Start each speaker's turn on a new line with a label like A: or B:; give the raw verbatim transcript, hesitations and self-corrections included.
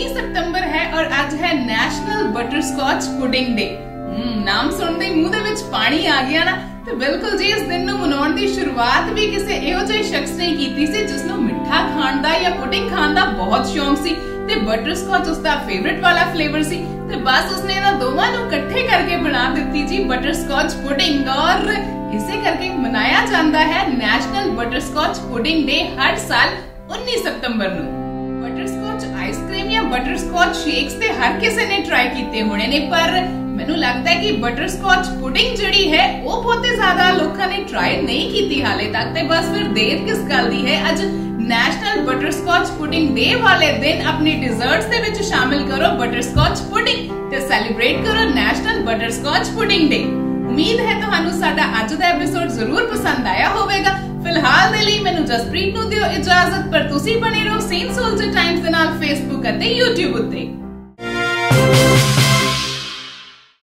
A: उन्नीस सितंबर है और आज है नेशनल बटरस्कॉच पुडिंग डे। नाम सुनते ही मुंह दे विच पानी आ गया ना। तो बिल्कुल जी, इस दिन नूं मनाउण दी शुरुआत भी किसी इहो ਜਿਹੇ शख्स ने कीती सी जिस नूं मिठा खाण दा या पुडिंग खाण दा बहुत शौक सी ते बटरस्कॉच उसका फेवरेट वाला फ्लेवर सी। ते बस उसने इन्हां दोवां नूं इकट्ठे करके बना दित्ती जी बटरस्कॉच पुडिंग और इसे करके मनाया जाता है नेशनल बटरस्कॉच पुडिंग डे हर साल उन्नीस सितंबर नूं। बटरस्कॉच आइसक्रीम या बटरस्कॉच शेक्स ते हर किसी ने ट्राई कीते होने ने, पर मैनू लगता है कि बटरस्कॉच पुडिंग जड़ी है वो बहुत ज्यादा लोगों ने ट्राई नहीं की हाले तक। ते बस फिर देर किस गल दी है, अज नेशनल बटरस्कॉच पुडिंग डे वाले दिन अपने डिजर्ट्स दे विच शामिल करो बटरस्कॉच पुडिंग ते सेलिब्रेट करो नेशनल बटरस्कॉच पुडिंग डे। उम्मीद है तुहानू साडा अज दा एपिसोड जरूर पसंद आया होवेगा। फिलहाल दे लई मैनू जसप्रीत नू दिओ इजाजत, पर तुसी बने रहो सेंट सोल्जर टाइम्स दे नाल फेसबुक अते यूट्यूब उत्ते।